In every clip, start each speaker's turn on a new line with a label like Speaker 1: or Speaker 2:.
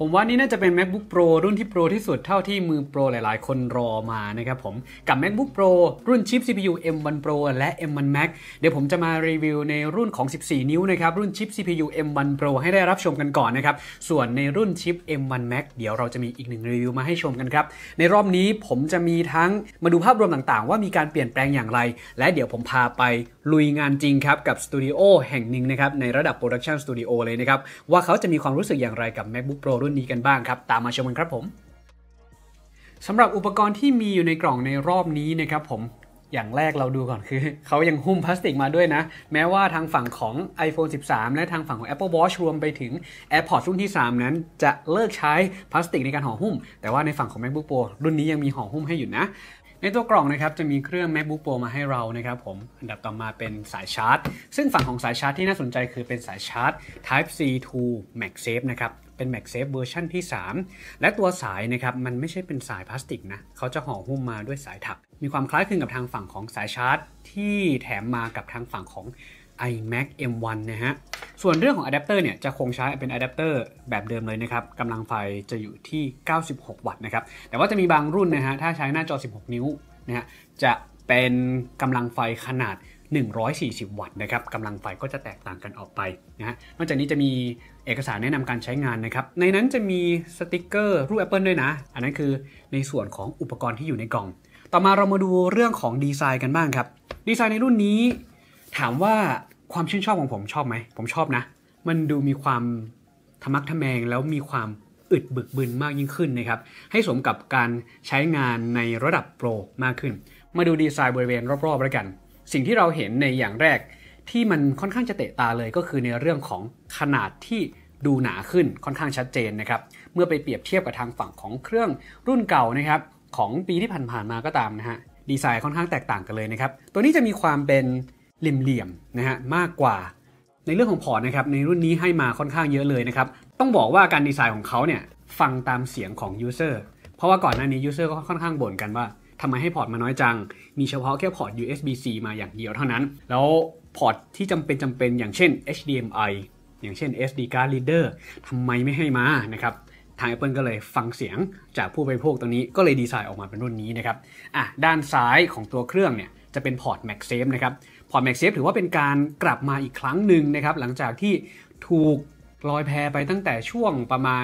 Speaker 1: ผมว่านี่น่าจะเป็น MacBook Pro รุ่นที่โปรที่สุดเท่าที่มือโปรหลายๆคนรอมานะครับผมกับ MacBook Pro รุ่นชิป CPU M1 Pro และ M1 Max เดี๋ยวผมจะมารีวิวในรุ่นของ14นิ้วนะครับรุ่นชิป CPU M1 Pro ให้ได้รับชมกันก่อนนะครับส่วนในรุ่นชิป M1 Max เดี๋ยวเราจะมีอีกหนึ่งรีวิวมาให้ชมกันครับในรอบนี้ผมจะมีทั้งมาดูภาพรวมต่างๆว่ามีการเปลี่ยนแปลงอย่างไรและเดี๋ยวผมพาไปลุยงานจริงครับกับสตูดิโอแห่งหนึ่งนะครับในระดับ Production Studio เลยนะครับว่าเขาจะมีความรู้สึกอย่างไรกับ MacBook Pro รุ่นนี้กันบ้างครับตามมาชมกันครับผมสำหรับอุปกรณ์ที่มีอยู่ในกล่องในรอบนี้นะครับผมอย่างแรกเราดูก่อนคือเขายังหุ้มพลาสติกมาด้วยนะแม้ว่าทางฝั่งของ iPhone 13 และทางฝั่งของ Apple Watch รวมไปถึง AirPods รุ่นที่3นั้นจะเลิกใช้พลาสติกในการห่อหุ้มแต่ว่าในฝั่งของ MacBook Pro รุ่นนี้ยังมีห่อหุ้มให้อยู่นะในตัวกล่องนะครับจะมีเครื่อง MacBook Pro มาให้เรานะครับผมอันดับต่อมาเป็นสายชาร์จซึ่งฝั่งของสายชาร์จที่น่าสนใจคือเป็นสายชาร์จ Type C to MagSafe นะครับเป็น MagSafe เวอร์ชันที่3และตัวสายนะครับมันไม่ใช่เป็นสายพลาสติกนะเขาจะห่อหุ้มมาด้วยสายถักมีความคล้ายคลึงกับทางฝั่งของสายชาร์จที่แถมมากับทางฝั่งของ iMac M1 นะฮะส่วนเรื่องของอะแดปเตอร์เนี่ยจะคงใช้เป็นอะแดปเตอร์แบบเดิมเลยนะครับกำลังไฟจะอยู่ที่96วัตต์นะครับแต่ว่าจะมีบางรุ่นนะฮะถ้าใช้หน้าจอ16นิ้วนะฮะจะเป็นกำลังไฟขนาด140วัตต์นะครับกำลังไฟก็จะแตกต่างกันออกไปนะฮะนอกจากนี้จะมีเอกสารแนะนำการใช้งานนะครับในนั้นจะมีสติกเกอร์รูป Apple ด้วยนะอันนั้นคือในส่วนของอุปกรณ์ที่อยู่ในกล่องต่อมาเรามาดูเรื่องของดีไซน์กันบ้างครับดีไซน์ในรุ่นนี้ถามว่าความชื่นชอบของผมชอบไหมผมชอบนะมันดูมีความทะมักทะแมงแล้วมีความอึดบึกบึนมากยิ่งขึ้นนะครับให้สมกับการใช้งานในระดับโปรมากขึ้นมาดูดีไซน์บริเวณรอบๆแล้วกันสิ่งที่เราเห็นในอย่างแรกที่มันค่อนข้างจะเตะตาเลยก็คือในเรื่องของขนาดที่ดูหนาขึ้นค่อนข้างชัดเจนนะครับเมื่อไปเปรียบเทียบกับทางฝั่งของเครื่องรุ่นเก่านะครับของปีที่ผ่านๆมาก็ตามนะฮะดีไซน์ค่อนข้างแตกต่างกันเลยนะครับตัวนี้จะมีความเป็นเหลี่ยมๆนะฮะมากกว่าในเรื่องของพอร์ตนะครับในรุ่นนี้ให้มาค่อนข้างเยอะเลยนะครับต้องบอกว่าการดีไซน์ของเขาเนี่ยฟังตามเสียงของ user เพราะว่าก่อนหน้านี้ user ก็ค่อนข้างบ่นกันว่าทำไมให้พอร์ตมาน้อยจังมีเฉพาะแค่พอร์ต USB-C มาอย่างเดียวเท่านั้นแล้วพอร์ตที่จำเป็นอย่างเช่น HDMI อย่างเช่น SD card reader ทำไมไม่ให้มานะครับทาง Apple ก็เลยฟังเสียงจากผู้บริโภคตรงนี้ก็เลยดีไซน์ออกมาเป็นรุ่นนี้นะครับด้านซ้ายของตัวเครื่องเนี่ยจะเป็นพอร์ต MagSafe นะครับพอร์ต MagSafe ถือว่าเป็นการกลับมาอีกครั้งหนึ่งนะครับหลังจากที่ถูกลอยแพไปตั้งแต่ช่วงประมาณ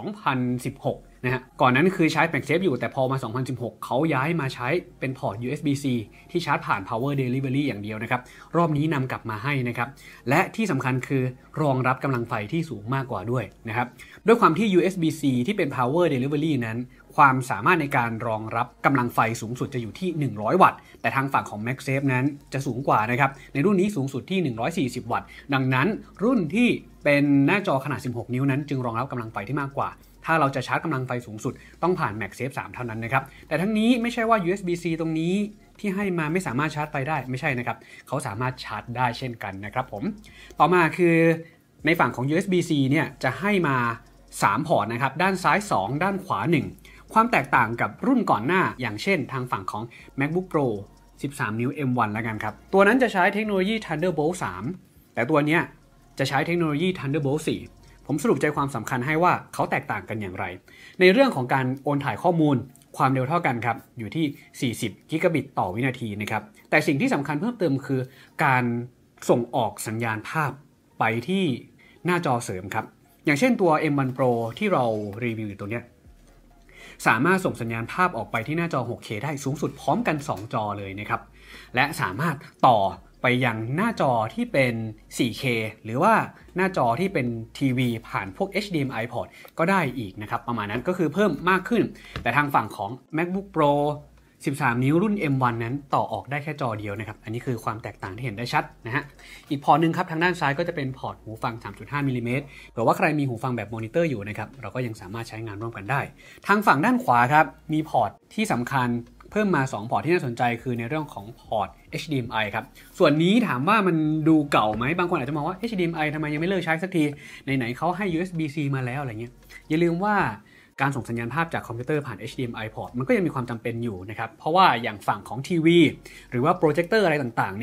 Speaker 1: 2016นะฮะก่อนนั้นคือใช้ MagSafe อยู่แต่พอมา 2016 เขาย้ายมาใช้เป็นพอร์ต USB-C ที่ชาร์จผ่าน Power Delivery อย่างเดียวนะครับรอบนี้นำกลับมาให้นะครับและที่สำคัญคือรองรับกำลังไฟที่สูงมากกว่าด้วยนะครับด้วยความที่ USB-C ที่เป็น Power Delivery นั้นความสามารถในการรองรับกำลังไฟสูงสุดจะอยู่ที่100วัตต์แต่ทางฝั่งของ MagSafe นั้นจะสูงกว่านะครับในรุ่นนี้สูงสุดที่140วัตต์ดังนั้นรุ่นที่เป็นหน้าจอขนาด16นิ้วนั้นจึงรองรับกำลังไฟที่มากกว่าถ้าเราจะชาร์จกำลังไฟสูงสุดต้องผ่าน MagSafe 3 เท่านั้นนะครับแต่ทั้งนี้ไม่ใช่ว่า USB-C ตรงนี้ที่ให้มาไม่สามารถชาร์จไฟได้ไม่ใช่นะครับเขาสามารถชาร์จได้เช่นกันนะครับผมต่อมาคือในฝั่งของ USB-C เนี่ยจะให้มา3พอร์ตนะครับด้านซ้าย2ด้านขวา1ความแตกต่างกับรุ่นก่อนหน้าอย่างเช่นทางฝั่งของ MacBook Pro 13 นิ้ว M1 แล้วกันครับตัวนั้นจะใช้เทคโนโลยี Thunderbolt 3 แต่ตัวเนี้ยจะใช้เทคโนโลยี Thunderbolt 4ผมสรุปใจความสำคัญให้ว่าเขาแตกต่างกันอย่างไรในเรื่องของการโอนถ่ายข้อมูลความเร็วเท่ากันครับอยู่ที่40กิกะบิตต่อวินาทีนะครับแต่สิ่งที่สำคัญเพิ่มเติมคือการส่งออกสัญญาณภาพไปที่หน้าจอเสริมครับอย่างเช่นตัว M1 Pro ที่เรารีวิวอยู่ตัวเนี้ยสามารถส่งสัญญาณภาพออกไปที่หน้าจอ 6K ได้สูงสุดพร้อมกัน2จอเลยนะครับและสามารถต่อไปยังหน้าจอที่เป็น 4K หรือว่าหน้าจอที่เป็นทีวีผ่านพวก HDMI port ก็ได้อีกนะครับประมาณนั้นก็คือเพิ่มมากขึ้นแต่ทางฝั่งของ MacBook Pro 13 นิ้วรุ่น M1 นั้นต่อออกได้แค่จอเดียวนะครับอันนี้คือความแตกต่างที่เห็นได้ชัดนะฮะอีกพอร์ตนึงครับทางด้านซ้ายก็จะเป็นพอร์ตหูฟัง 3.5 มิลลิเมตรเผื่อว่าใครมีหูฟังแบบมอนิเตอร์อยู่นะครับเราก็ยังสามารถใช้งานร่วมกันได้ทางฝั่งด้านขวาครับมีพอร์ตที่สำคัญเพิ่มมา2พอร์ตที่น่าสนใจคือในเรื่องของพอร์ต HDMI ครับส่วนนี้ถามว่ามันดูเก่าไหมบางคนอาจจะมองว่า HDMI ทำไมยังไม่เลิกใช้สักทีไหนๆเขาให้ USB-C มาแล้วอะไรเงี้ยอย่าลืมว่าการส่งสัญญาณภาพจากคอมพิวเตอร์ผ่าน HDMI port มันก็ยังมีความจำเป็นอยู่นะครับเพราะว่าอย่างฝั่งของทีวีหรือว่าโปรเจคเตอร์อะไรต่างๆเนี่ย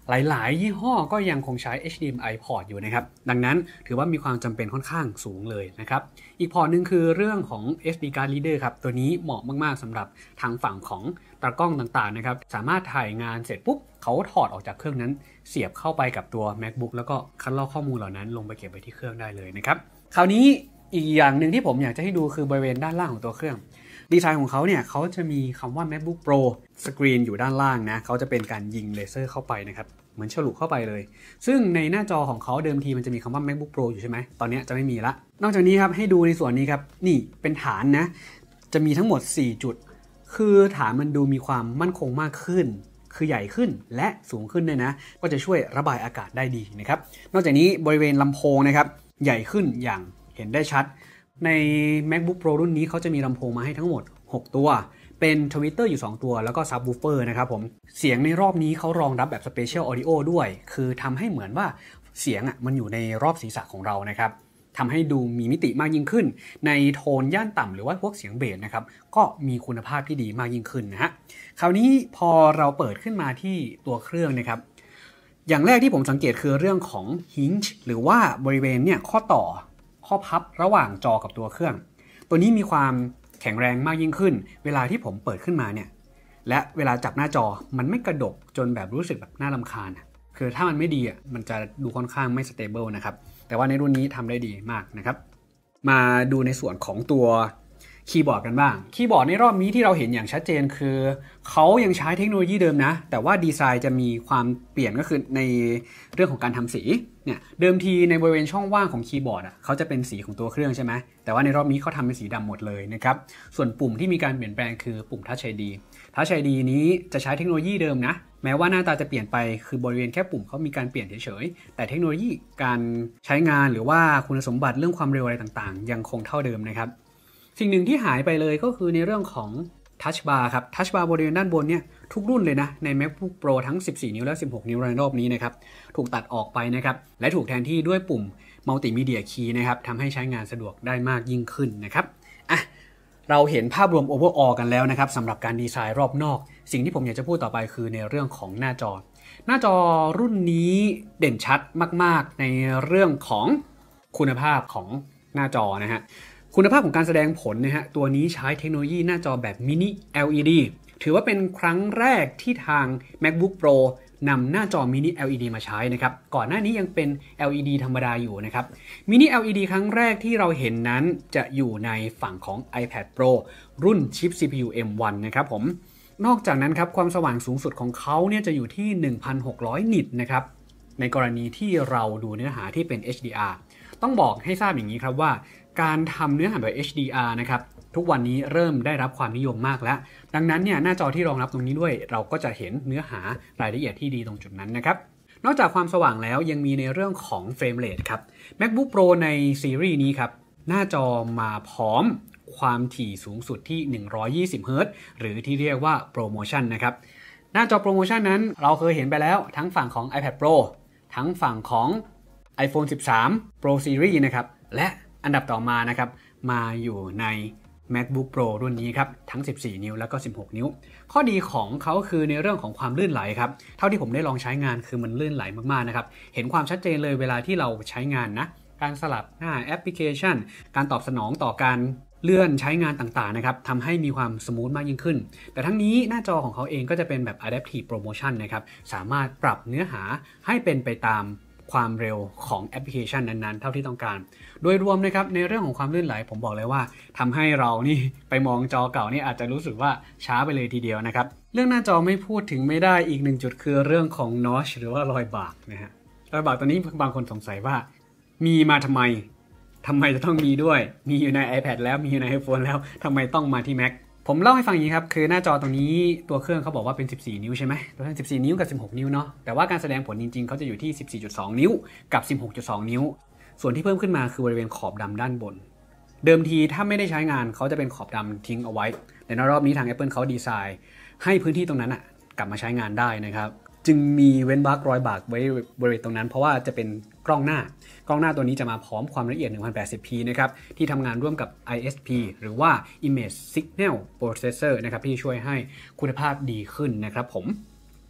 Speaker 1: หลายๆยี่ห้อก็ยังคงใช้ HDMI port อยู่นะครับดังนั้นถือว่ามีความจำเป็นค่อนข้างสูงเลยนะครับอีกพอร์ตหนึ่งคือเรื่องของ SD card reader ครับตัวนี้เหมาะมากๆสำหรับทางฝั่งของตากล้องต่างๆนะครับสามารถถ่ายงานเสร็จปุ๊บเขาถอดออกจากเครื่องนั้นเสียบเข้าไปกับตัว MacBook แล้วก็คัดลอกข้อมูลเหล่านั้นลงไปเก็บไว้ที่เครื่องได้เลยนะครับคราวนี้อีกอย่างหนึ่งที่ผมอยากจะให้ดูคือบริเวณด้านล่างของตัวเครื่องดีไซน์ของเขาเนี่ยเขาจะมีคำว่า MacBook Pro สกรีนอยู่ด้านล่างนะเขาจะเป็นการยิงเลเซอร์เข้าไปนะครับเหมือนฉลุเข้าไปเลยซึ่งในหน้าจอของเขาเดิมทีมันจะมีคำว่า MacBook Pro อยู่ใช่ไหมตอนนี้จะไม่มีละนอกจากนี้ครับให้ดูในส่วนนี้ครับนี่เป็นฐานนะจะมีทั้งหมด4จุดคือฐานมันดูมีความมั่นคงมากขึ้นคือใหญ่ขึ้นและสูงขึ้นด้วยนะก็จะช่วยระบายอากาศได้ดีนะครับนอกจากนี้บริเวณลำโพงนะครับใหญ่ขึ้นอย่างเห็นได้ชัดใน MacBook Pro รุ่นนี้เขาจะมีลำโพงมาให้ทั้งหมด6ตัวเป็นทวิตเตอร์อยู่2ตัวแล้วก็ซับวูฟเฟอร์นะครับผมเสียงในรอบนี้เขารองรับแบบ Spatial Audio ด้วยคือทำให้เหมือนว่าเสียงมันอยู่ในรอบศีรษะของเรานะครับทำให้ดูมีมิติมากยิ่งขึ้นในโทนย่านต่ำหรือว่าพวกเสียงเบสนะครับก็มีคุณภาพที่ดีมากยิ่งขึ้นนะฮะคราวนี้พอเราเปิดขึ้นมาที่ตัวเครื่องนะครับอย่างแรกที่ผมสังเกตคือเรื่องของ hinge หรือว่าบริเวณเนี่ยข้อต่อข้อพับระหว่างจอกับตัวเครื่องตัวนี้มีความแข็งแรงมากยิ่งขึ้นเวลาที่ผมเปิดขึ้นมาเนี่ยและเวลาจับหน้าจอมันไม่กระดกจนแบบรู้สึกแบบน่ารำคาญคือถ้ามันไม่ดีมันจะดูค่อนข้างไม่สเตเบิลนะครับแต่ว่าในรุ่นนี้ทำได้ดีมากนะครับมาดูในส่วนของตัวคีย์บอร์ดกันบ้างคีย์บอร์ดในรอบนี้ที่เราเห็นอย่างชัดเจนคือเขายังใช้เทคโนโลยีเดิมนะแต่ว่าดีไซน์จะมีความเปลี่ยนก็คือในเรื่องของการทำสีเนี่ยเดิมทีในบริเวณช่องว่างของคีย์บอร์ดเขาจะเป็นสีของตัวเครื่องใช่ไหมแต่ว่าในรอบนี้เขาทำเป็นสีดำหมดเลยนะครับส่วนปุ่มที่มีการเปลี่ยนแปลงคือปุ่ม Touch ID Touch ID นี้จะใช้เทคโนโลยีเดิมนะแม้ว่าหน้าตาจะเปลี่ยนไปคือบริเวณแค่ปุ่มเขามีการเปลี่ยนเฉยๆแต่เทคโนโลยีการใช้งานหรือว่าคุณสมบัติเรื่องความเร็วอะไรต่างๆยังคงเท่าเดิมนะครับสิ่งหนึ่งที่หายไปเลยก็คือในเรื่องของ Touch Bar ครับ Touch Bar บริเวณด้านบนเนี่ยทุกรุ่นเลยนะใน MacBook Pro ทั้ง14นิ้วและ16นิ้วในรอบนี้นะครับถูกตัดออกไปนะครับและถูกแทนที่ด้วยปุ่ม Multimedia Key นะครับทำให้ใช้งานสะดวกได้มากยิ่งขึ้นนะครับเราเห็นภาพรวม overall กันแล้วนะครับสำหรับการดีไซน์รอบนอกสิ่งที่ผมอยากจะพูดต่อไปคือในเรื่องของหน้าจอรุ่นนี้เด่นชัดมากๆในเรื่องของคุณภาพของหน้าจอนะฮะคุณภาพของการแสดงผลนะฮะตัวนี้ใช้เทคโนโลยีหน้าจอแบบมินิ LED ถือว่าเป็นครั้งแรกที่ทาง MacBook Pro นำหน้าจอมินิ LED มาใช้นะครับก่อนหน้านี้ยังเป็น LED ธรรมดาอยู่นะครับมินิ LED ครั้งแรกที่เราเห็นนั้นจะอยู่ในฝั่งของ iPad Pro รุ่นชิป CPU M1 นะครับผมนอกจากนั้นครับความสว่างสูงสุดของเขาเนี่ยจะอยู่ที่ 1,600 นิตนะครับในกรณีที่เราดูเนื้อหาที่เป็น HDR ต้องบอกให้ทราบอย่างนี้ครับว่าการทำเนื้อหาแบบ HDR นะครับทุกวันนี้เริ่มได้รับความนิยมมากแล้วดังนั้นเนี่ยหน้าจอที่รองรับตรงนี้ด้วยเราก็จะเห็นเนื้อหารายละเอียดที่ดีตรงจุดนั้นนะครับนอกจากความสว่างแล้วยังมีในเรื่องของเฟรมเรทครับ MacBook Pro ในซีรีส์นี้ครับหน้าจอมาพร้อมความถี่สูงสุดที่120 Hz หรือที่เรียกว่าโปรโมชั่นนะครับหน้าจอโปรโมชั่นนั้นเราเคยเห็นไปแล้วทั้งฝั่งของ iPad Pro ทั้งฝั่งของ iPhone 13 Pro Series นะครับและอันดับต่อมานะครับมาอยู่ใน MacBook Pro รุ่นนี้ครับทั้ง14นิ้วแล้วก็16นิ้วข้อดีของเขาคือในเรื่องของความลื่นไหลครับเท่าที่ผมได้ลองใช้งานคือมันลื่นไหลมากๆนะครับเห็นความชัดเจนเลยเวลาที่เราใช้งานนะการสลับหน้าแอปพลิเคชันการตอบสนองต่อการเลื่อนใช้งานต่างๆนะครับทำให้มีความสมูทมากยิ่งขึ้นแต่ทั้งนี้หน้าจอของเขาเองก็จะเป็นแบบ Adaptive Promotion นะครับสามารถปรับเนื้อหาให้เป็นไปตามความเร็วของแอปพลิเคชันนั้นๆเท่าที่ต้องการโดยรวมนะครับในเรื่องของความลื่นไหลผมบอกเลยว่าทำให้เรานี่ไปมองจอเก่านี่อาจจะรู้สึกว่าช้าไปเลยทีเดียวนะครับเรื่องหน้าจอไม่พูดถึงไม่ได้อีกหนึ่งจุดคือเรื่องของ notch หรือว่ารอยบากนะฮะรอยบากตัวนี้บางคนสงสัยว่ามีมาทำไมจะต้องมีด้วยมีอยู่ใน iPad แล้วมีอยู่ใน iPhone แล้วทำไมต้องมาที่ Mac ผมเล่าให้ฟังอย่างนี้ครับคือหน้าจอตรงนี้ตัวเครื่องเขาบอกว่าเป็น14นิ้วใช่ไหมตัวนั้น14นิ้วกับ16นิ้วเนาะแต่ว่าการแสดงผลจริงๆเขาจะอยู่ที่ 14.2 นิ้วกับ 16.2 นิ้วส่วนที่เพิ่มขึ้นมาคือบริเวณขอบดำด้านบนเดิมทีถ้าไม่ได้ใช้งานเขาจะเป็นขอบดำทิ้งเอาไว้แต่ในรอบนี้ทาง Apple เขาดีไซน์ให้พื้นที่ตรงนั้นกลับมาใช้งานได้นะครับจึงมีเว้นวรรครอยบากไว้บริเวณตรงนั้นเพราะว่าจะเป็นกล้องหน้าตัวนี้จะมาพร้อมความละเอียด 1080p นะครับที่ทำงานร่วมกับ ISP หรือว่า Image Signal Processor นะครับที่ช่วยให้คุณภาพดีขึ้นนะครับผม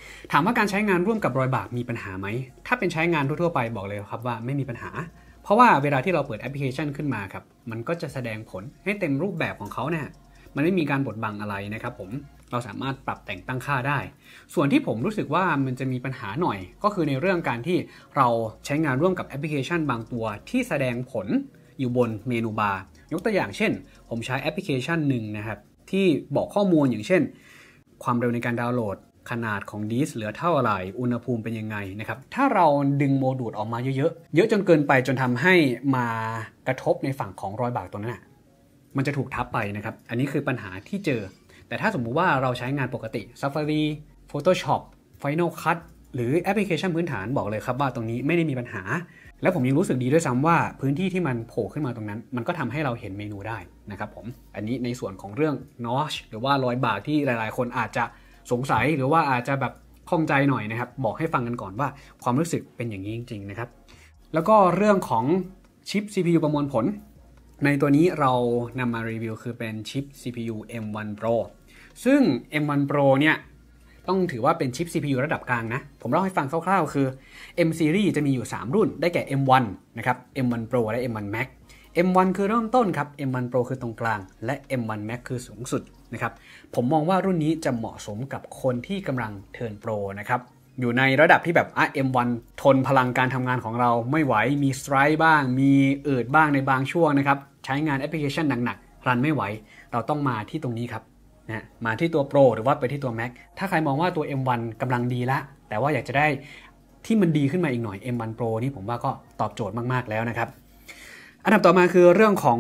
Speaker 1: ถามว่าการใช้งานร่วมกับรอยบากมีปัญหาไหมถ้าเป็นใช้งานทั่วๆไปบอกเลยครับว่าไม่มีปัญหาเพราะว่าเวลาที่เราเปิดแอปพลิเคชันขึ้นมาครับมันก็จะแสดงผลให้เต็มรูปแบบของเขาเนี่ยมันไม่มีการบดบังอะไรนะครับผมเราสามารถปรับแต่งตั้งค่าได้ส่วนที่ผมรู้สึกว่ามันจะมีปัญหาหน่อยก็คือในเรื่องการที่เราใช้งานร่วมกับแอปพลิเคชันบางตัวที่แสดงผลอยู่บนเมนูบาร์ยกตัวอย่างเช่นผมใช้แอปพลิเคชันหนึ่งนะครับที่บอกข้อมูลอย่างเช่นความเร็วในการดาวน์โหลดขนาดของดิสก์เหลือเท่าไหร่อุณหภูมิเป็นยังไงนะครับถ้าเราดึงโมดูลออกมาเยอะจนเกินไปจนทำให้มากระทบในฝั่งของรอยบากตรงนั้นนะมันจะถูกทับไปนะครับอันนี้คือปัญหาที่เจอแต่ถ้าสมมุติว่าเราใช้งานปกติ Safari Photoshop Final Cut หรือแอปพลิเคชันพื้นฐานบอกเลยครับว่าตรงนี้ไม่ได้มีปัญหาแล้วผมยังรู้สึกดีด้วยซ้ำว่าพื้นที่ที่มันโผล่ขึ้นมาตรงนั้นมันก็ทำให้เราเห็นเมนูได้นะครับผมอันนี้ในส่วนของเรื่อง notch หรือว่ารอยบากที่หลายๆคนอาจจะสงสัยหรือว่าอาจจะแบบข้องใจหน่อยนะครับบอกให้ฟังกันก่อนว่าความรู้สึกเป็นอย่างนี้จริงๆนะครับแล้วก็เรื่องของชิป CPU ประมวลผลในตัวนี้เรานำมารีวิวคือเป็นชิป CPU M1 Pro ซึ่ง M1 Pro เนี่ยต้องถือว่าเป็นชิป CPU ระดับกลางนะผมเล่าให้ฟังคร่าวๆคือ M Series จะมีอยู่3รุ่นได้แก่ M1 นะครับ M1 Pro และ M1 Max M1 คือเริ่มต้นครับ M1 Pro คือตรงกลางและ M1 Max คือสูงสุดนะครับผมมองว่ารุ่นนี้จะเหมาะสมกับคนที่กำลังเทิร์นโปรนะครับอยู่ในระดับที่แบบM1 ทนพลังการทำงานของเราไม่ไหวมีสไตร์บ้างมีอืดบ้างในบางช่วงนะครับใช้งานแอปพลิเคชันหนักๆรันไม่ไหวเราต้องมาที่ตรงนี้ครับนะมาที่ตัว Pro หรือว่าไปที่ตัว Max ถ้าใครมองว่าตัว M1 กำลังดีละแต่ว่าอยากจะได้ที่มันดีขึ้นมาอีกหน่อย M1 Pro นี่ผมว่าก็ตอบโจทย์มากๆแล้วนะครับอันดับต่อมาคือเรื่องของ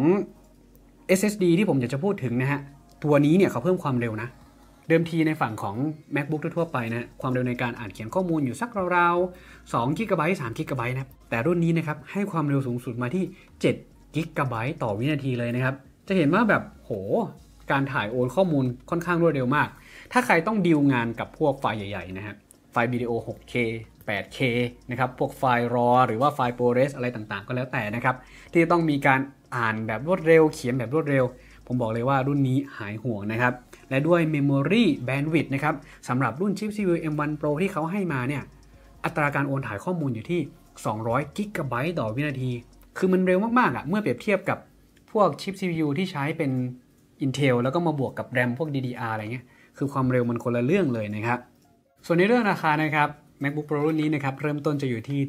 Speaker 1: SSD ที่ผมอยากจะพูดถึงนะฮะตัวนี้เนี่ยเขาเพิ่มความเร็วนะเดิมทีในฝั่งของ MacBook ทั่วไปนะความเร็วในการอ่านเขียนข้อมูลอยู่สักราวๆ2 GB 3 GB นะแต่รุ่นนี้นะครับให้ความเร็วสูงสุดมาที่7 GB ต่อวินาทีเลยนะครับจะเห็นว่าแบบโหการถ่ายโอนข้อมูลค่อนข้างรวดเร็วมากถ้าใครต้องดีลงานกับพวกไฟล์ใหญ่ๆนะฮะไฟล์วิดีโอ 6K 8K นะครับพวกไฟล์ RAW หรือว่าไฟล์ ProRes อะไรต่างๆก็แล้วแต่นะครับที่ต้องมีการอ่านแบบรวดเร็วเขียนแบบรวดเร็วผมบอกเลยว่ารุ่นนี้หายห่วงนะครับและด้วย Memory Bandwidth นะครับสำหรับรุ่นชิป CPU M1 Pro ที่เขาให้มาเนี่ยอัตราการโอนถ่ายข้อมูลอยู่ที่200 GB ต่อวินาทีคือมันเร็วมากๆอ่ะเมื่อเปรียบเทียบกับพวกชิป CPU ที่ใช้เป็น Intel แล้วก็มาบวกกับ RAM พวก DDR อะไรเงี้ยคือความเร็วมันคนละเรื่องเลยนะครับส่วนในเรื่องราคานะครับ MacBook Pro รุ่นนี้นะครับเริ่มต้นจะอยู่ที่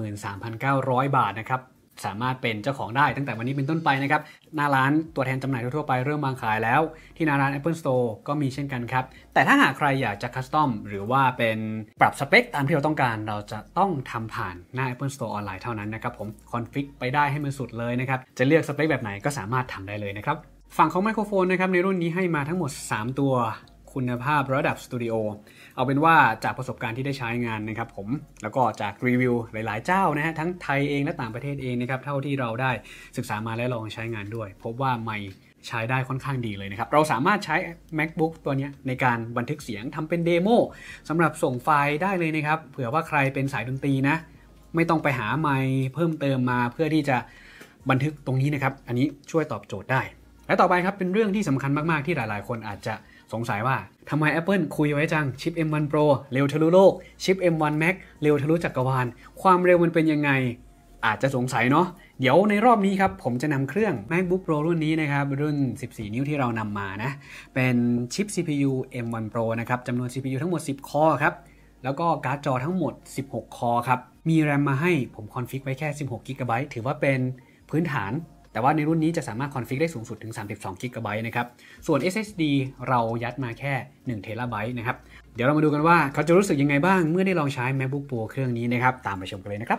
Speaker 1: 73,900 บาทนะครับสามารถเป็นเจ้าของได้ตั้งแต่วันนี้เป็นต้นไปนะครับหน้าร้านตัวแทนจำหน่ายทั่วไปเริ่มวางขายแล้วที่หน้าร้าน Apple Store ก็มีเช่นกันครับแต่ถ้าหากใครอยากจะคัสตอมหรือว่าเป็นปรับสเปคตามที่เราต้องการเราจะต้องทำผ่านหน้า Apple Store ออนไลน์เท่านั้นนะครับผมคอนฟิกไปได้ให้มันสุดเลยนะครับจะเลือกสเปคแบบไหนก็สามารถทำได้เลยนะครับฝั่งของไมโครโฟนนะครับในรุ่นนี้ให้มาทั้งหมด3ตัวคุณภาพระดับสตูดิโอเอาเป็นว่าจากประสบการณ์ที่ได้ใช้งานนะครับผมแล้วก็จากรีวิวหลายๆเจ้านะฮะทั้งไทยเองและต่างประเทศเองนะครับเท่าที่เราได้ศึกษามาและลองใช้งานด้วยพบว่าไมค์ใช้ได้ค่อนข้างดีเลยนะครับเราสามารถใช้ MacBook ตัวนี้ในการบันทึกเสียงทำเป็นเดโมสำหรับส่งไฟล์ได้เลยนะครับเผื่อว่าใครเป็นสายดนตรีนะไม่ต้องไปหาไมค์เพิ่มเติมมาเพื่อที่จะบันทึกตรงนี้นะครับอันนี้ช่วยตอบโจทย์ได้และต่อไปครับเป็นเรื่องที่สำคัญมากๆที่หลายๆคนอาจจะสงสัยว่าทำไม Apple คุยไว้จังชิป M1 Pro เร็วทะลุโลกชิป M1 Max เร็วทะลุจักรวาลความเร็วมันเป็นยังไงอาจจะสงสัยเนาะเดี๋ยวในรอบนี้ครับผมจะนำเครื่อง MacBook Pro รุ่นนี้นะครับรุ่น14นิ้วที่เรานำมานะเป็นชิป CPU M1 Pro นะครับจำนวน CPU ทั้งหมด10 คอร์ครับแล้วก็การ์ดจอทั้งหมด16 คอร์ครับมี RAM มาให้ผมคอนฟิกไว้แค่16 GB ถือว่าเป็นพื้นฐานแต่ว่าในรุ่นนี้จะสามารถคอนฟิกได้สูงสุดถึง32 GB นะครับส่วน SSD เรายัดมาแค่1 TB นะครับเดี๋ยวเรามาดูกันว่าเขาจะรู้สึกยังไงบ้างเมื่อได้ลองใช้ MacBook Pro เครื่องนี้นะครับตามไปชมกันเลยนะครับ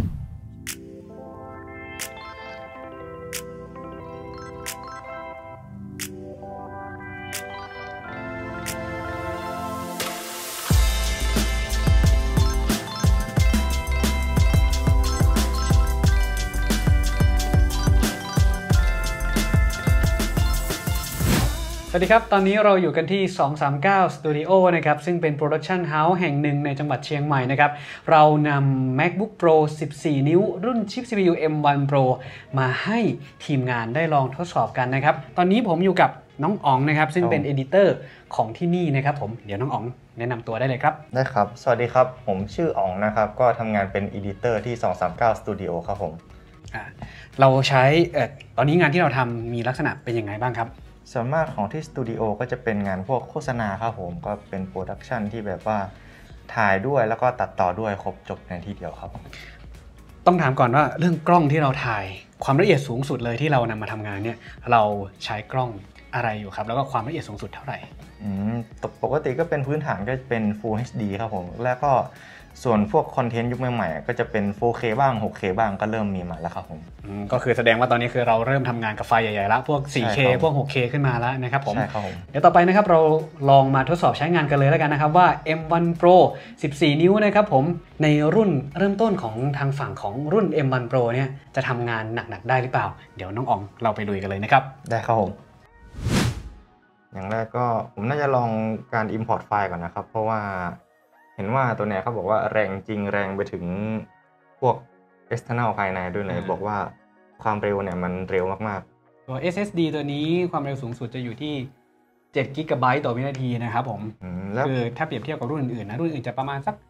Speaker 1: สวัสดีครับตอนนี้เราอยู่กันที่239 Studio นะครับซึ่งเป็น Production House แห่งหนึ่งในจังหวัดเชียงใหม่นะครับเรานำ MacBook Pro 14 นิ้วรุ่นชิป CPU M1 Pro มาให้ทีมงานได้ลองทดสอบกันนะครับตอนนี้ผมอยู่กับน้องอ๋องนะครับซึ่งเป็นเอดิเตอร์ของที่นี่นะครับผมเดี๋ยวน้องอ๋องแนะนำตัวได้เลยครับ
Speaker 2: ได้ครับสวัสดีครับผมชื่ออ๋องนะครับก็ทำงานเป็นเอดิเตอร์ที่239 Studio ครับผม
Speaker 1: เราใช้ตอนนี้งานที่เราทำมีลักษณะเป็นยังไงบ้างครับ
Speaker 2: ส่วนมากของที่สตูดิโอก็จะเป็นงานพวกโฆษณาครับผมก็เป็นโปรดักชันที่แบบว่าถ่ายด้วยแล้วก็ตัดต่อด้วยครบจบในที่เดียวครับ
Speaker 1: ต้องถามก่อนว่าเรื่องกล้องที่เราถ่ายความละเอียดสูงสุดเลยที่เรานำมาทำงานเนี่ยเราใช้กล้องอะไรอยู่ครับแล้วก็ความละเอียดสูงสุดเท่าไหร่
Speaker 2: ปกติก็เป็นพื้นฐานก็เป็น Full HD ครับผมแล้วก็ส่วนพวกคอนเทนต์ยุคใหม่ๆก็จะเป็น 4K บ้าง 6K บ้างก็เริ่มมีมาแล้วครับผม
Speaker 1: ก็คือแสดงว่าตอนนี้คือเราเริ่มทำงานกับไฟล์ใหญ่ๆแล้วพวก 4K พวก 6K ขึ้นมาแล้วนะครับผม
Speaker 2: ใช่ครับผม
Speaker 1: เดี๋ยวต่อไปนะครับเราลองมาทดสอบใช้งานกันเลยแล้วกันนะครับว่า M1 Pro 14 นิ้วนะครับผมในรุ่นเริ่มต้นของทางฝั่งของรุ่น M1 Pro เนี่ยจะทำงานหนักๆได้หรือเปล่าเดี๋ยวน้องอ๋องเราไปลุยกันเลยนะครับ
Speaker 2: ได้ครับผมอย่างแรกก็ผมน่าจะลองการ Import ไฟล์ก่อนนะครับเพราะว่าเห็นว่าตัวเนี้ยเขาบอกว่าแรงจริงแรงไปถึงพวก external ภายในด้วยเลยบอกว่าความเร็วเนี่ยมันเร็วมาก
Speaker 1: ๆตัว SSD ตัวนี้ความเร็วสูงสุดจะอยู่ที่7 GB ต่อวินาทีนะครับผมคือถ้าเปรียบเทียบกับรุ่นอื่นๆนะรุ่นอื่นจะประมาณสัก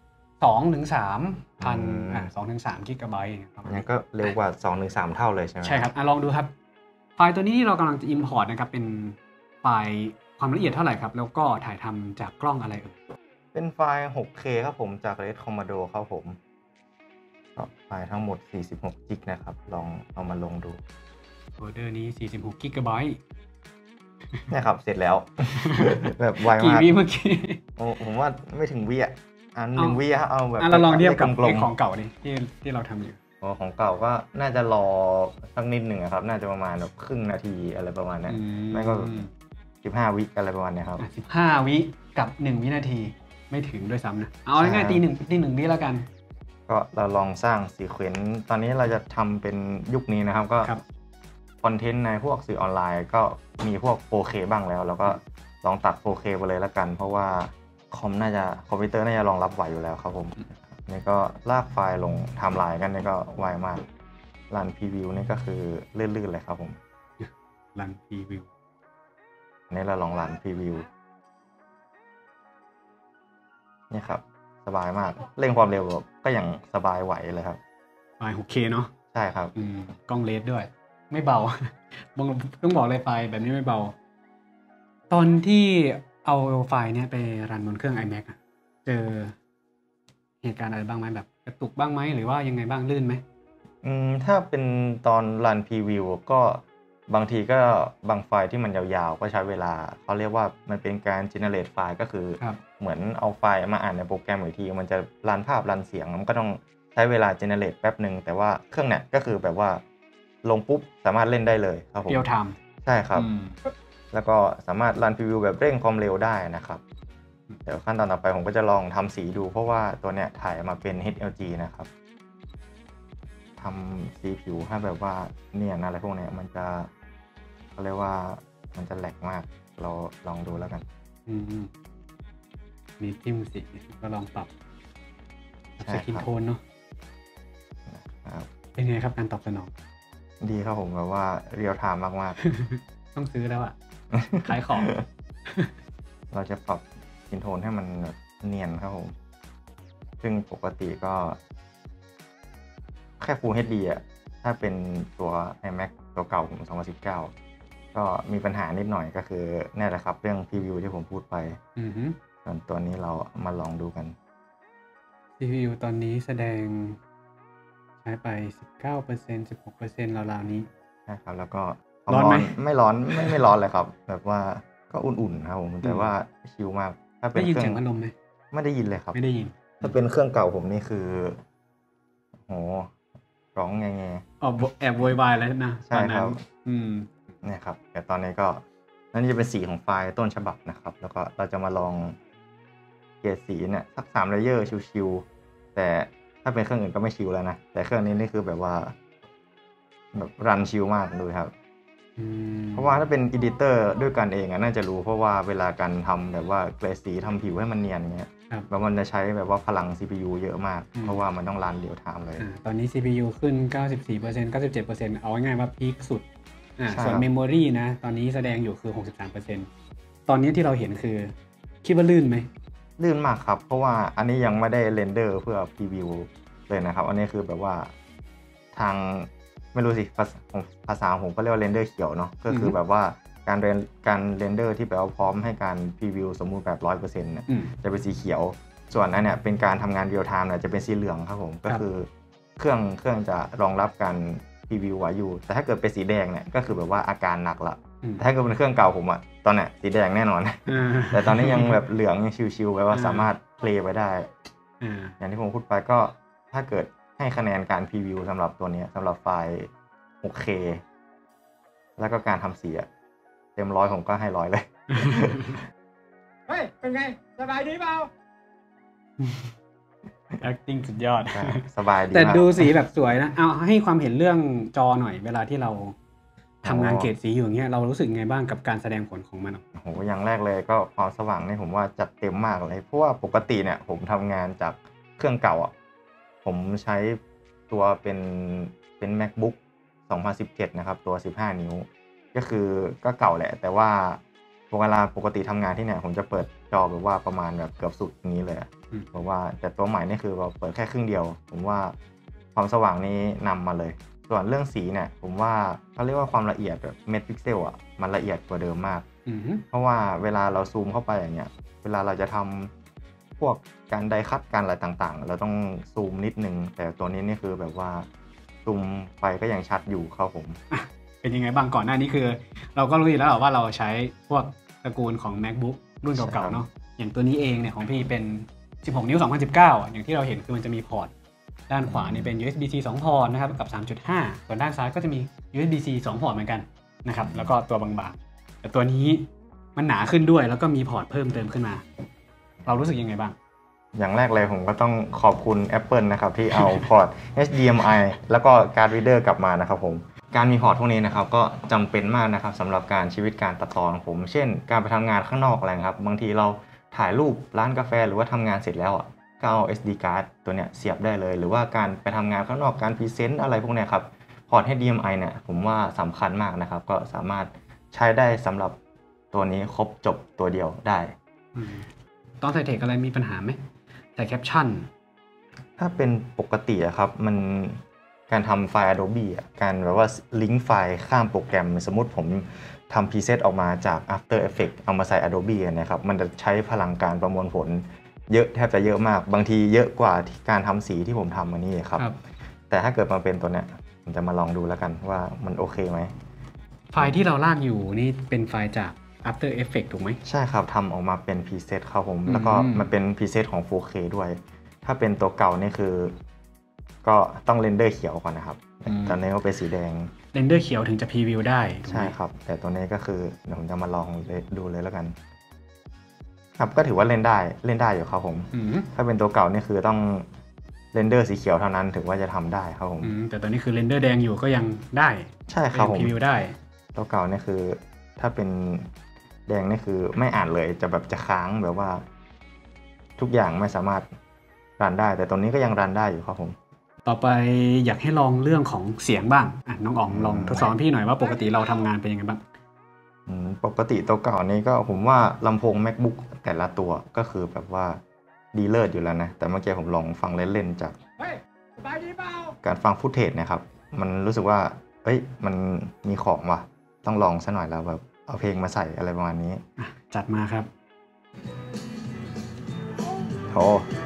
Speaker 1: 2-3 พัน2-3 กิกะไบต์
Speaker 2: นี่ก็เร็วกว่า 2-3 เท่าเลยใช่ไหม
Speaker 1: ใช่ครับลองดูครับไฟล์ตัวนี้ที่เรากำลังจะ import นะครับเป็นไฟล์ความละเอียดเท่าไหร่ครับแล้วก็ถ่ายทำจากกล้องอะไรเอ่ย
Speaker 2: เป็นไฟล์ 6K ครับผมจาก Red Komodo ครับผมไฟล์ทั้งหมด46 กิกนะครับลองเอามาลงดู
Speaker 1: โฟลเดอร์นี้46 กิกะไบต์
Speaker 2: เนี่ยครับเสร็จแล้วแบบไวมาก
Speaker 1: กี่วิเมื่อกี้
Speaker 2: โอ้ผมว่าไม่ถึงวิ1 วิเอาแบบ
Speaker 1: เราลองเทียบกับของเก่าดิที่เราทำอยู่
Speaker 2: ของเก่าก็น่าจะรอสักนิดหนึ่งครับน่าจะประมาณแบบครึ่งนาทีอะไรประมาณนี้ไม่ก็15 วิอะไรประมาณนี้ครับ
Speaker 1: 15 วิกับ1 วินาทีไม่ถึงด้วยซ้ำนะเอาง่ายๆตีหนึ่งวิแล้วกัน
Speaker 2: ก็เราลองสร้างซีเควนต์ตอนนี้เราจะทำเป็นยุคนี้นะครับก็คอนเทนต์ในพวกสื่อออนไลน์ก็มีพวก 4K บ้างแล้วก็ลองตัด 4K ไปเลยแล้วกันเพราะว่าคอมพิวเตอร์น่าจะรองรับไหวอยู่แล้วครับผมนี่ก็ลากไฟล์ลงไทม์ไลน์กันนี่ก็ไวมากรันพรีวิวนี่ก็คือลื่นๆเลยครับผม
Speaker 1: รันพรีวิว
Speaker 2: นี่เราลองรันพรีวิวนี่ครับสบายมากเร่งความเร็วก็อย่างสบายไหวเลยครับ
Speaker 1: ไฟล์ 6K เนาะ
Speaker 2: ใช่ครับ
Speaker 1: กล้องเลสด้วยไม่เบาต้องบอกเลยไฟล์แบบนี้ไม่เบาตอนที่เอาไฟล์เนี้ยไปรันบนเครื่อง iMac เจอเหตุการณ์อะไรบ้างไหมแบบกระตุกบ้างไหมหรือว่ายังไงบ้างลื่นไหม
Speaker 2: ถ้าเป็นตอนรันพรีวิวก็บางทีก็บางไฟล์ที่มันยาวๆก็ใช้เวลาเขาเรียกว่ามันเป็นการ generate ไฟล์ก็คือเหมือนเอาไฟล์มาอ่านในโปรแกรมอีกทีมันจะรันภาพรันเสียงมันก็ต้องใช้เวลา generate แป๊บหนึ่งแต่ว่าเครื่องเนี่ยก็คือแบบว่าลงปุ๊บสามารถเล่นได้เลยครับผม
Speaker 1: เรียลไทม์
Speaker 2: ใช่ครับแล้วก็สามารถรันพรีวิวแบบเร่งความเร็วได้นะครับเดี๋ยวขั้นตอนต่อไปผมก็จะลองทำสีดูเพราะว่าตัวเนี้ยถ่ายมาเป็น HLG นะครับทำสีผิวให้แบบว่าเนียนอะไรพวกเนี้ยมันจะเขาเรียกว่ามันจะแหลกมากเราลองดูแล้วกัน
Speaker 1: มีจิ้มสีก็ลองปรับสกินโทนเนาะเป็นไงครับการตอบสนอง
Speaker 2: ดีครับผมแบบว่าเรียลไทม์มาก
Speaker 1: ๆต้องซื้อแล้วอะขายของ
Speaker 2: เราจะปรับสกินโทนให้มันเนียนครับผมซึ่งปกติก็แค่ Full HD อ่ะถ้าเป็นตัว iMac ตัวเก่าผม2019ก็มีปัญหานิดหน่อยก็คือนี่แหละครับเรื่องพรีวิวที่ผมพูดไปส่วนตัวนี้เรามาลองดูกัน
Speaker 1: CPU ตอนนี้แสดงใช้ไป 19% 16% ราวๆนี้
Speaker 2: ใช่ครับแล้วก็ร้อนไหมไม่ร้อนไม่ร้อนเลยครับแบบว่าก็อุ่นๆครับผมแต่ว่าชิลมากถ้าเป็น
Speaker 1: ได้ยินเสียงพัดลมไหม
Speaker 2: ไม่ได้ยินเลยครับ
Speaker 1: ไม่ได้ยิน
Speaker 2: ถ้าเป็นเครื่องเก่าผมนี่คือโหร้องแง
Speaker 1: แอบโวยวายแล้วนะ
Speaker 2: ใช่ครับเนี่ยครับแต่ตอนนี้ก็นั่นจะเป็นสีของไฟล์ต้นฉบับนะครับแล้วก็เราจะมาลองเกรดสีเนี่ยสัก3เลเยอร์ชิวๆแต่ถ้าเป็นเครื่องอื่นก็ไม่ชิวแล้วนะแต่เครื่องนี้นี่คือแบบว่าแบบรันชิวมากดูครับเพราะว่าถ้าเป็นอีดิเตอร์ด้วยกันเองน่าจะรู้เพราะว่าเวลาการทำแบบว่าเกรดสีทำผิวให้มันเนียนเงี้ยแล้วมันจะใช้แบบว่าพลัง CPU เยอะมากเพราะว่ามันต้องรันเรียลไทม์เลย
Speaker 1: ตอนนี้ CPU ขึ้น 94% 97% เอาง่ายๆว่าพีคสุดส่วนเมมโมรีนะตอนนี้แสดงอยู่คือ 63%ตอนนี้ที่เราเห็นคือคิดว่าลื่นไหม
Speaker 2: ลื่นมากครับเพราะว่าอันนี้ยังไม่ได้เรนเดอร์เพื่อพรีวิวเลยนะครับอันนี้คือแบบว่าทางไม่รู้สิภาษาผมก็เรียกว่าเรนเดอร์เขียวเนาะก็คือแบบว่าการเรนเดอร์ที่แปลว่าพร้อมให้การพรีวิวสมมุติแบบ 100% เนี่ยจะเป็นสีเขียวส่วนนั้นเนี่ยเป็นการทำงานเรียลไทม์เนี่ยจะเป็นสีเหลืองครับผมก็คือเครื่องจะรองรับการพรีวิวไว้อยู่แต่ถ้าเกิดเป็นสีแดงเนี่ยก็คือแบบว่าอาการหนักละถ้าเกิดเป็นเครื่องเก่าผมอะตอนเนี้ยสีแดงแน่นอนแต่ตอนนี้ยังแบบเหลืองยังชิวๆไว้ว่าสามารถเพลย์ไปได้อย่างที่ผมพูดไปก็ถ้าเกิดให้คะแนนการพรีวิวสำหรับตัวนี้สำหรับไฟล์ 6K แล้วก็การทำสีอะเต็ม100ผมก็ให้100เลย
Speaker 3: เฮ้ยเป็นไงสบายดีเปล่า
Speaker 1: acting สุดยอด
Speaker 2: สบายดี
Speaker 1: แต่ดูสีแบบสวยนะเอาให้ความเห็นเรื่องจอหน่อยเวลาที่เราทำงานเกรดสีอยู่อย่างเงี้ยเรารู้สึกไงบ้างกับการแสดงผลของมัน
Speaker 2: โอ้โหอย่างแรกเลยก็ความสว่างนี่ผมว่าจัดเต็มมากเลยเพราะว่าปกติเนี่ยผมทำงานจากเครื่องเก่าอ่ะผมใช้ตัวเป็น MacBook 2017นะครับตัว15นิ้วก็คือก็เก่าแหละแต่ว่าเวลาปกติทำงานที่เนี่ยผมจะเปิดจอแบบว่าประมาณแบบเกือบสุดนี้เลยเพราะว่าแต่ตัวใหม่นี่คือเราเปิดแค่ครึ่งเดียวผมว่าความสว่างนี้นำมาเลยส่วนเรื่องสีเนี่ยผมว่าเขาเรียกว่าความละเอียดแบบเมตรพิกเซลอ่ะมันละเอียดกว่าเดิมมากเพราะว่าเวลาเราซูมเข้าไปอย่างเงี้ยเวลาเราจะทำพวกการไดคัตการอะไรต่างๆเราต้องซูมนิดนึงแต่ตัวนี้นี่คือแบบว่าซูมไปก็ยังชัดอยู่ครับผม
Speaker 1: เป็นยังไงบ้างก่อนหน้านี้คือเราก็รู้อยู่แล้วว่าเราใช้พวกตระกูลของ MacBook รุ่นเก่าๆเนาะอย่างตัวนี้เองเนี่ยของพี่เป็น16นิ้ว2019อย่างที่เราเห็นคือมันจะมีพอร์ตด้านขวานี่เป็น USB-C 2 พอร์ตนะครับกับ 3.5 ส่วนด้านซ้ายก็จะมี USB-C 2 พอร์ตเหมือนกันนะครับแล้วก็ตัวบางๆแต่ตัวนี้มันหนาขึ้นด้วยแล้วก็มีพอร์ตเพิ่มเติมขึ้นมาเรารู้สึกยังไงบ้าง
Speaker 2: อย่างแรกเลยผมก็ต้องขอบคุณ Apple นะครับที่เอาพอร์ต HDMI แล้วก็การ์ดรีดเดอร์กลับมานะครับผมการมีพอร์ตพวกนี้นะครับก็จำเป็นมากนะครับสำหรับการชีวิตการตัดต่อของผมเช่นการไปทำงานข้างนอกอะไรครับบางทีเราถ่ายรูปร้านกาแฟหรือว่าทำงานเสร็จแล้วอ่ะก็เอา SD card ตัวเนี้ยเสียบได้เลยหรือว่าการไปทำงานข้างนอกการพรีเซนต์อะไรพวกเนี้ยครับพอร์ต HDMI เนี่ยผมว่าสำคัญมากนะครับก็สามารถใช้ได้สำหรับตัวนี้ครบจบตัวเดียวได้
Speaker 1: ตอนใส่เทคอะไรมีปัญหาไหมใส่แคปชั่น
Speaker 2: ถ้าเป็นปกติอะครับมันการทำไฟล์ Adobe อ่ะการแบบว่าลิงก์ไฟล์ข้ามโปรแกรมสมมุติผมทำพรีเซตออกมาจาก After Effects เอามาใส่ Adobe นะครับมันจะใช้พลังการประมวลผลเยอะแทบจะเยอะมากบางทีเยอะกว่าการทำสีที่ผมทำมานี่ครับแต่ถ้าเกิดมาเป็นตัวเนี้ยผมจะมาลองดูแล้วกันว่ามันโอเคไหม
Speaker 1: ไฟล์ที่เราลากอยู่นี่เป็นไฟล์จาก After Effects ถูกไหม
Speaker 2: ใช่ครับทำออกมาเป็นพรีเซตครับผมแล้วก็มันเป็นพรีเซตของ 4K ด้วยถ้าเป็นตัวเก่านี่คือก็ต้องเรนเดอร์เขียวก่อนนะครับตอนนี้ก็เป็นสีแดง
Speaker 1: เรนเดอร์เขียวถึงจะพรีวิวได้
Speaker 2: ใช่ครับแต่ตัวนี้ก็คือเดี๋ยวผมจะมาลองดูเลยแล้วกันครับก็ถือว่าเล่นได้อยู่ครับผมถ้าเป็นตัวเก่านี่คือต้องเรนเดอร์สีเขียวเท่านั้นถึงว่าจะทำได้ครับผม
Speaker 1: แต่ตอนนี้คือเรนเดอร์แดงอยู่ก็ยังได้
Speaker 2: ใช่ครับผม
Speaker 1: พรีวิวได้
Speaker 2: ตัวเก่านี่คือถ้าเป็นแดงนี่คือไม่อ่านเลยจะแบบจะค้างแบบว่าทุกอย่างไม่สามารถรันได้แต่ตรงนี้ก็ยังรันได้อยู่ครับผม
Speaker 1: ต่อไปอยากให้ลองเรื่องของเสียงบ้างน้องอ๋องลองทดสอบพี่หน่อยว่าปกติเราทำงานเป็นยังไงบ้าง
Speaker 2: ปกติตัวเก่านี้ก็ผมว่าลำโพง MacBook แต่ละตัวก็คือแบบว่าดีเลิศอยู่แล้วนะแต่เมื่อกี้ผมลองฟังเล่นๆจากการฟังฟุตเทจนะครับมันรู้สึกว่าเอ้ยมันมีของว่ะต้องลองซะหน่อยแล้วแบบเอาเพลงมาใส่อะไรประมาณนี้
Speaker 1: จัดมาครับ
Speaker 2: โห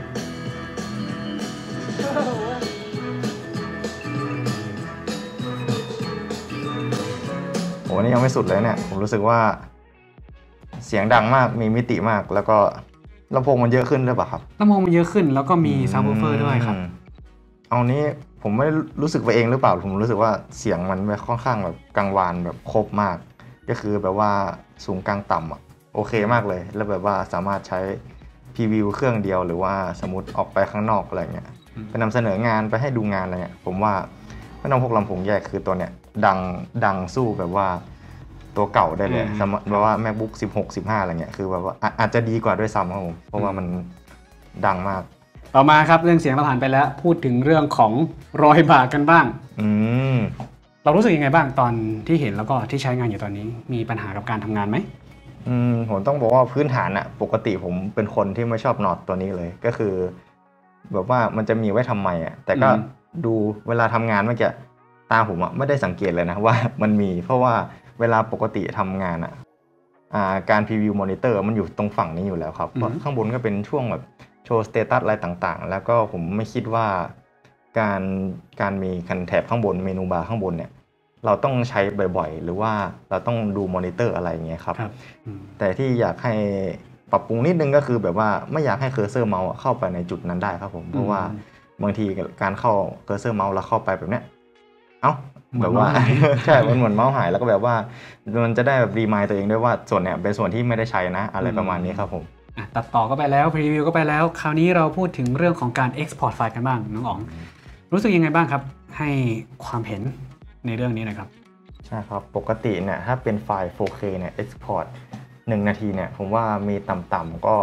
Speaker 2: นี่ยังไม่สุดเลยเนี่ยผมรู้สึกว่าเสียงดังมากมีมิติมากแล้วก็ลำโพงมันเยอะขึ้นด้วยป่ะครับ
Speaker 1: ลำโพงมันเยอะขึ้นแล้วก็มีซับวูฟเฟอร์ด้วยครับ
Speaker 2: เอานี้ผมไม่รู้สึกไปเองหรือเปล่าผมรู้สึกว่าเสียงมันค่อนข้างแบบกังวานแบบครบมากก็คือแบบว่าสูงกลางต่ำอ่ะโอเคมากเลยแล้วแบบว่าสามารถใช้พรีวิวเครื่องเดียวหรือว่าสมมติออกไปข้างนอกอะไรเงี้ยไปนำเสนองานไปให้ดูงานอะไรเงี้ยผมว่าไม่ต้องพวกลำโพงแยกคือตัวเนี้ยดังสู้แบบว่าตัวเก่าได้เลยแบบว่า MacBook 16 15อะไรเงี้ยคือแบบว่าอาจจะดีกว่าด้วยซ้ำครับผมเพราะว่ามันดังมาก
Speaker 1: ต่อมาครับเรื่องเสียงเราผ่านไปแล้วพูดถึงเรื่องของรอยบากกันบ้างเรารู้สึกยังไงบ้างตอนที่เห็นแล้วก็ที่ใช้งานอยู่ตอนนี้มีปัญหากับการทำงานไหม
Speaker 2: ผมต้องบอกว่าพื้นฐานอะปกติผมเป็นคนที่ไม่ชอบน็อตตัวนี้เลยก็คือแบบว่ามันจะมีไว้ทำไมอะแต่ก็ดูเวลาทำงานเมื่อกี้ตาผมอะไม่ได้สังเกตเลยนะว่ามันมีเพราะว่าเวลาปกติทำงานอะการพรีวิวมอนิเตอร์มันอยู่ตรงฝั่งนี้อยู่แล้วครับข้างบนก็เป็นช่วงแบบโชว์สเตตัสอะไรต่างๆแล้วก็ผมไม่คิดว่าการมีคันแถบข้างบนเมนูบาร์ข้างบนเนี่ยเราต้องใช้บ่อยๆหรือว่าเราต้องดูมอนิเตอร์อะไรอย่างเงี้ยครับแต่ที่อยากให้ปรับปรุงนิดนึงก็คือแบบว่าไม่อยากให้เคอร์เซอร์เมาส์เข้าไปในจุดนั้นได้ครับผมเพราะว่าบางทีการเข้าเคอร์เซอร์เมาส์แล้วเข้าไปแบบเนี้ยแบบว่าใช่มันเหมือนเมาส์หายแล้วก็แบบว่ามันจะได้แบบรีมายตัวเองด้วยว่าส่วนเนี้ยเป็นส่วนที่ไม่ได้ใช้นะอะไรประมาณนี้ครับผม
Speaker 1: ตัดต่อก็ไปแล้วพรีวิวก็ไปแล้วคราวนี้เราพูดถึงเรื่องของการ Export ไฟล์กันบ้างน้องอ๋องรู้สึกยังไงบ้างครับให้ความเห็นในเรื่องนี้นะครับ
Speaker 2: ใช่ครับปกติเนี่ยถ้าเป็นไฟล์ 4K เนี่ย Export 1 นาทีเนี่ยผมว่ามีต่ำๆก็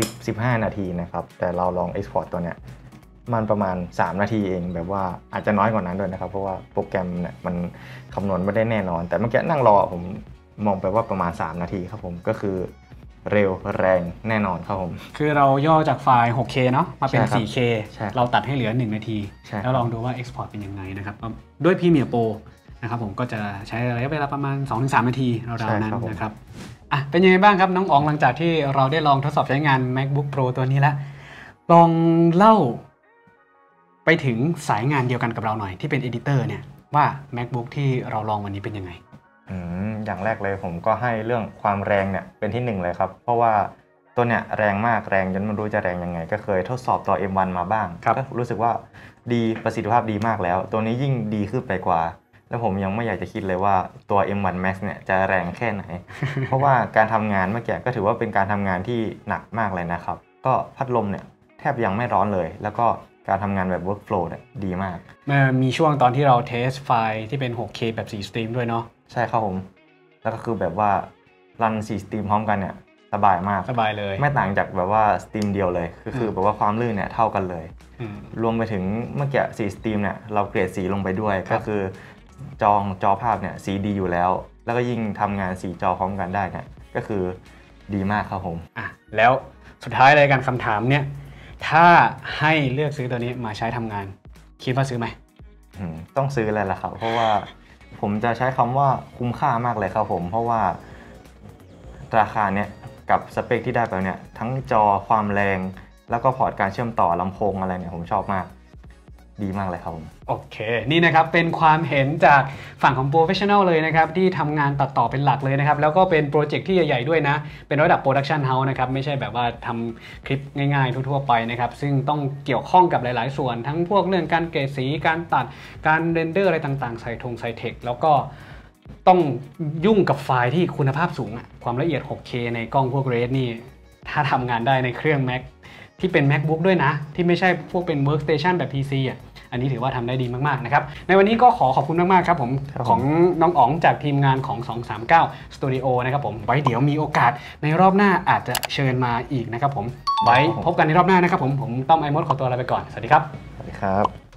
Speaker 2: 15 นาทีนะครับแต่เราลอง Export ตัวเนี้ยมันประมาณ3 นาทีเองแบบว่าอาจจะน้อยกว่านั้นด้วยนะครับเพราะว่าโปรแกรมเนี่ยมันคำนวณไม่ได้แน่นอนแต่เมื่อกี้นั่งรอผมมองไปว่าประมาณ3 นาทีครับผมก็คือเร็วแรงแน่นอนครับผม
Speaker 1: คือเราย่อจากไฟล์ 6K เนาะมาเป็น 4K เราตัดให้เหลือ1 นาทีแล้วลองดูว่า Export เป็นยังไงนะครับด้วย Premiere Pro นะครับผมก็จะใช้ระยะเวลาประมาณ 2-3 นาทีราวๆนั้นนะครับเป็นยังไงบ้างครับน้องอ๋องหลังจากที่เราได้ลองทดสอบใช้งาน MacBook Pro ตัวนี้แล้วลองเล่าไปถึงสายงานเดียวกันกับเราหน่อยที่เป็น Editor เนี่ยว่า MacBook ที่เราลองวันนี้เป็นยังไง
Speaker 2: อย่างแรกเลยผมก็ให้เรื่องความแรงเนี่ยเป็นที่1เลยครับเพราะว่าตัวเนี่ยแรงมากแรงจนไม่รู้จะแรงยังไงก็เคยทดสอบตัว M1 มาบ้างก็รู้สึกว่าดีประสิทธิภาพดีมากแล้วตัวนี้ยิ่งดีขึ้นไปกว่าแล้วผมยังไม่อยากจะคิดเลยว่าตัว M1 Max เนี่ยจะแรงแค่ไหน เพราะว่าการทำงานเมื่อกี้ก็ถือว่าเป็นการทำงานที่หนักมากเลยนะครับก็พัดลมเนี่ยแทบยังไม่ร้อนเลยแล้วก็การทำงานแบบ workflow เนี่ยดีมาก
Speaker 1: มีช่วงตอนที่เราเทสไฟล์ที่เป็น 6K แบบ4 สตรีมด้วยเนาะ
Speaker 2: ใช่ครับผมแล้วก็คือแบบว่ารัน4 สตรีมพร้อมกันเนี่ยสบายมาก
Speaker 1: สบายเลย
Speaker 2: ไม่ต่างจากแบบว่าสตรีมเดียวเลยคือแบบว่าความลื่นเนี่ยเท่ากันเลยรวมไปถึงเมื่อกี้4 สตรีมเนี่ยเราเกรดสีลงไปด้วยก็คือจอภาพเนี่ยสีดีอยู่แล้วแล้วก็ยิ่งทำงาน4 จอพร้อมกันได้เนี่ยก็คือดีมากครับผม
Speaker 1: แล้วสุดท้ายเลยกันคำถามเนี่ยถ้าให้เลือกซื้อตัวนี้มาใช้ทำงานคิดว่าซื้อไหม
Speaker 2: ต้องซื้อเลยล่ะครับเพราะว่าผมจะใช้คำว่าคุ้มค่ามากเลยครับผมเพราะว่าราคาเนี้ยกับสเปคที่ได้ไปเนี่ยทั้งจอความแรงแล้วก็พอร์ตการเชื่อมต่อลำโพงอะไรเนี่ยผมชอบมากดีมากเลยครับผม
Speaker 1: โอเคนี่นะครับเป็นความเห็นจากฝั่งของ Professional เลยนะครับที่ทำงานตัดต่อเป็นหลักเลยนะครับแล้วก็เป็นโปรเจกต์ที่ใหญ่ๆด้วยนะเป็นระดับ Production House นะครับไม่ใช่แบบว่าทำคลิปง่ายๆทั่วๆไปนะครับซึ่งต้องเกี่ยวข้องกับหลายๆส่วนทั้งพวกเรื่องการเกรดสีการตัดการเรนเดอร์อะไรต่างๆใส่เทคแล้วก็ต้องยุ่งกับไฟล์ที่คุณภาพสูงความละเอียด 6K ในกล้องพวก Red นี่ถ้าทำงานได้ในเครื่อง Mac ที่เป็น MacBook ด้วยนะที่ไม่ใช่พวกเป็น Workstation แบบ PC อันนี้ถือว่าทำได้ดีมากๆนะครับในวันนี้ก็ขอบคุณมากๆครับผมของน้องอ๋องจากทีมงานของ239 Studio นะครับผมไว้เดี๋ยวมีโอกาสในรอบหน้าอาจจะเชิญมาอีกนะครับผมไว้พบกันในรอบหน้านะครับผมต้อมไอมดขอตัวลาไปก่อนสวัสดีครับ
Speaker 2: สวัสดีครับ